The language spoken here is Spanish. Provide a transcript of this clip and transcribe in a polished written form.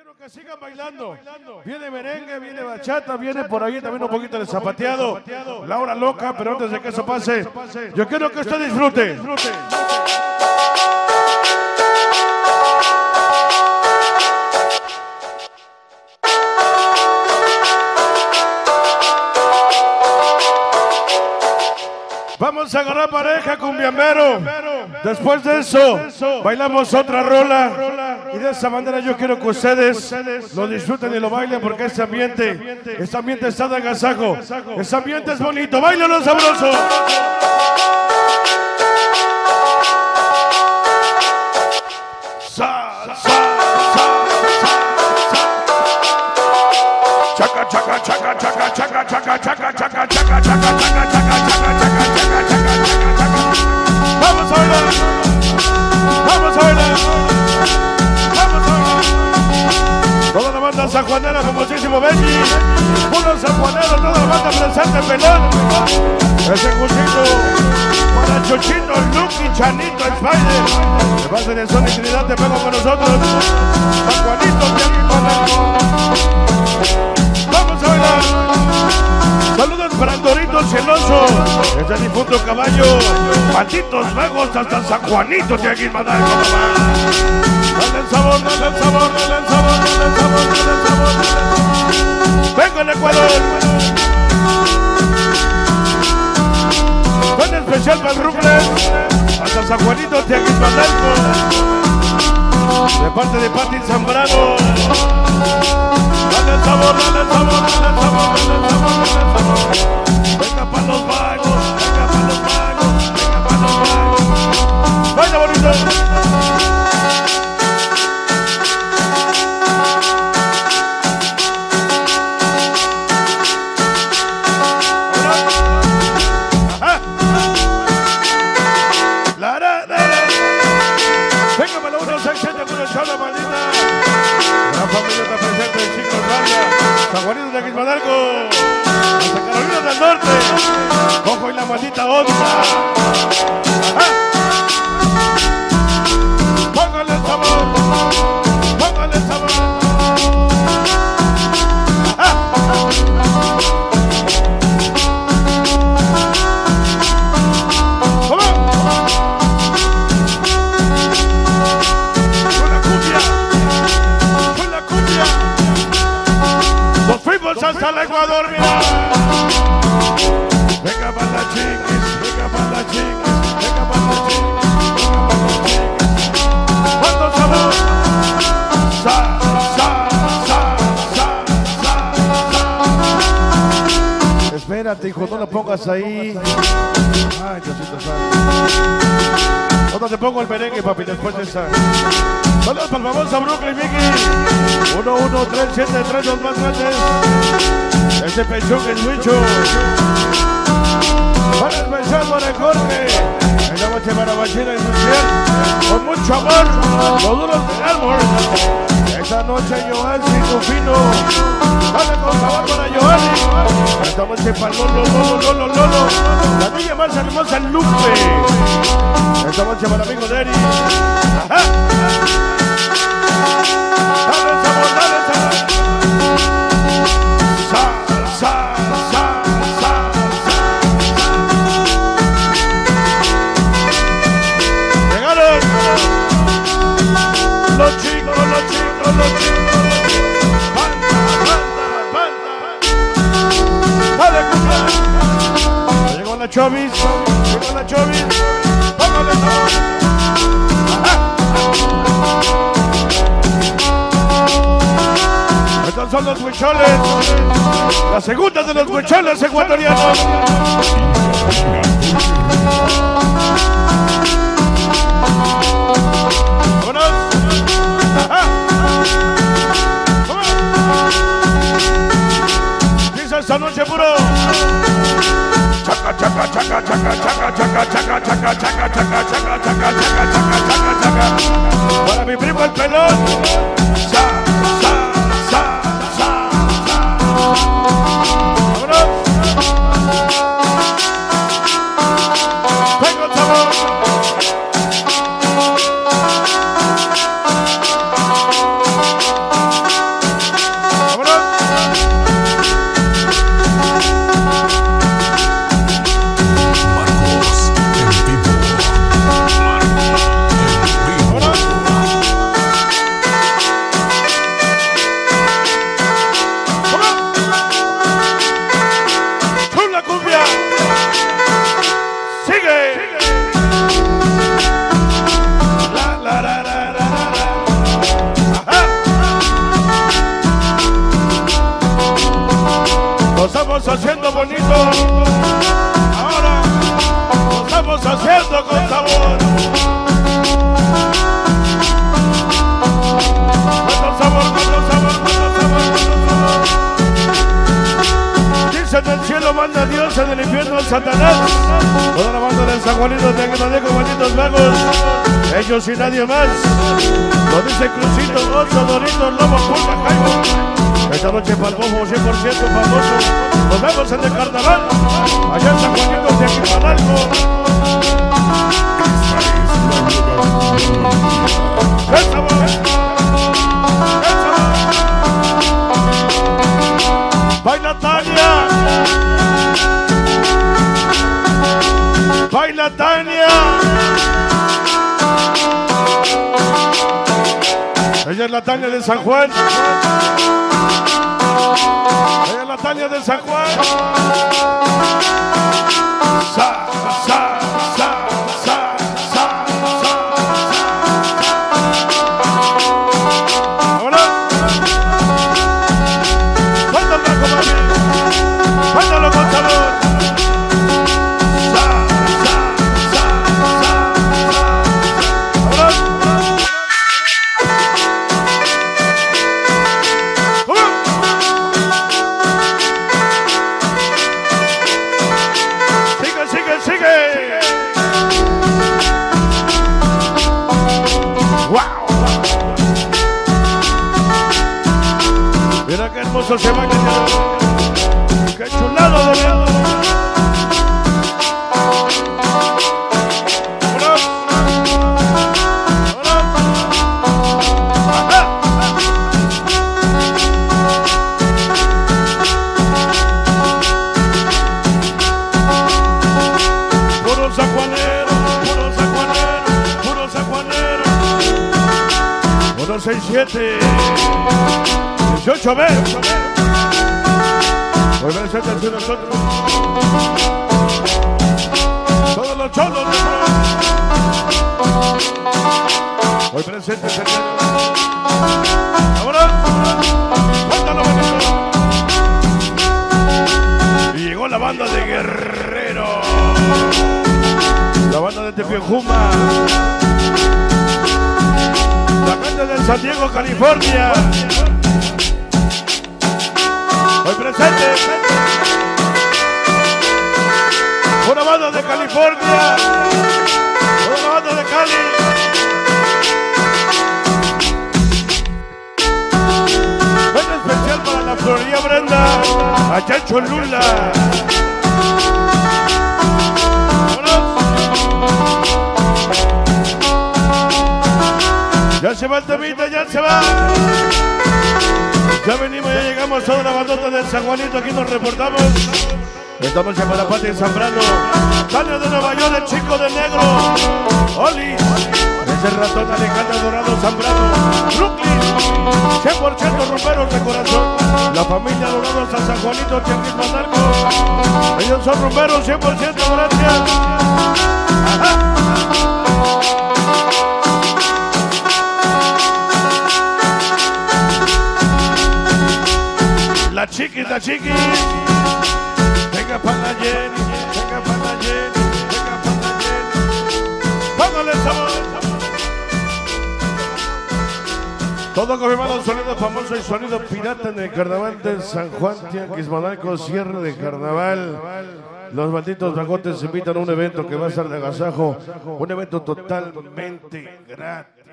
Quiero que sigan bailando. Viene merengue, viene bachata, viene por ahí también un poquito de zapateado. La hora loca, pero antes de que eso pase, yo quiero que usted disfrute. Vamos a agarrar pareja cumbiambero. Después de eso, bailamos otra rola. Y de esa manera yo quiero que ustedes lo disfruten y lo bailen porque este ambiente está de agasajo. Este ambiente es bonito. ¡Báilalo sabroso! Chaca, chaca, chaca, chaca, chaca, chaca, chaca, chaca, chaca, chaca, chaca, chaca, chaca. Vamos a bailar, vamos a bailar, vamos a bailar. Toda la banda sanjuanera, famosísimo Benji. Puro sanjuanero, toda la banda presente, pelón. Ese cuchito para Chuchito, Lucky, Chanito, Spider. De base de Sony Trinidad te pego con nosotros. San Juanito, vamos a bailar. Saludos para Dorito Celoso, ese difunto caballo, Patitos Vagos hasta San Juanito de aquí, madre. Dale el sabor, dale el sabor, dale el sabor, dale el sabor, dale el sabor. Venga el Ecuador. Buen especial para el Ruples, hasta San Juanito de aquí, Madalco. De parte de Pati Zambrano. Dale el sabor, dale el sabor, dale el sabor, dale el sabor, dale el sabor. Venga pa' los vagos, venga pa' los vagos, venga pa' los vagos. Vaya bonito. Ajá. Venga para la 167 con el chala maldita. La familia está presente en Chico Raya, San Juanito de Quismadalco, Santa Carolina del Norte, Ojo y la maldita onda. Póngale el sabor, póngale el sabor. Hasta el Ecuador, mira. Venga para la chiquis, venga para la chiquis, venga para la chiquis, venga para la chiquis. ¿Cuánto sabor? Sa, sa, sa, sa, sa, sa. Espérate, hijo, no lo pongas ahí. Ay, Diosito santo. ¿Dónde te pongo el merengue, papi, después de esa? Saludos para el famoso Brooklyn, Mickey. 1-1-3-7-3, los más grandes. Ese pechón que es mucho. Para el pechón, para el Jorge. Esta noche para Bachira y Social. Con mucho amor, los duros de árbol. Esta noche, Johansi, Rufino. Dale con sabor para Johansi. Esta noche para Lolo. La niña más hermosa, Lupe. Esta noche para el amigo de Eri. Ajá. Dale el sabor, dale el sabor. Sa, sa, sa, sa, sa. Llegaron los chicos, los chicos, los chicos. Banda, banda, banda. Dale, cumpleaños. Llegó la Chovis, llegó la Chovis. Póngale el sabor. Estos son los huicholes, la segunda de los huicholes ecuatorianos. ¡Vámonos! Dice esta noche puro. Chaca, chaca, chaca, chaca, chaca, chaca, chaca, chaca, chaca, chaca, chaca, chaca, chaca, chaca, chaca. Para mi primo el pelón. banda diosa del infierno, Satanás. Toda la banda del San Juanito, de Aguinaldeco, malditos vagos. Ellos y nadie más. Lo dice Crucito, Oso, Doritos, Lobo, Pulga, Jaibo. Esta noche para el Bofo 100% famoso. Nos vemos en el carnaval. Allá en San Juanito, de Aguinaldeco. ¡Esa voz! ¡Baila Tania! ¡Baila Tania! Ella es la Tania de San Juan. Ella es la Tania de San Juan. Sa, sa, sa, sa, sa, sa. ¡Vámonos! ¡Cuéntalo con salud! ¡Sa, sa, sa, sa! ¡Vámonos! ¡Sigue, sigue, sigue! ¡Wow! Mira qué hermoso se va a quedar. ¡Qué chulado de verlo! ¡Vámonos! ¡Vámonos! ¡Ajá! Puro sacuanero, puro sacuanero, puro sacuanero. 167 18B. Hoy ven a ser entre nosotros. Todos los cholos de hoy presentes en el... ¡Vámonos! ¡Cuéntalo, bonito! Y llegó la banda de Guerrero. La banda de Tepiojuma. La banda de San Diego, California. Hoy presente. Una banda de California. Una banda de Cali. Un especial para la Florería Brenda. Allá en Cholula. Ya se va el temita, ya se va. Ya venimos, ya llegamos toda la bandota del San Juanito, aquí nos reportamos. Esta noche para Pati Zambrano, Tania de Nueva York, el chico de negro, Oli, ese ratón Alejandro Dorado Zambrano, Brooklyn, 100% rumberos de corazón, la familia Dorados a San Juanito, Chianguis Manalco, ellos son rumberos 100%, gracias. Ajá. La chiquis, venga para la Jenny, venga para la Jenny, venga para la Jenny. Póngale sabor. Todo confirmado, sonido famoso y sonido pirata en el carnaval de San Juan, Tianguis Manalco, cierre de carnaval. Los malditos vagotes invitan a un evento que va a ser de agasajo, un evento totalmente gratis.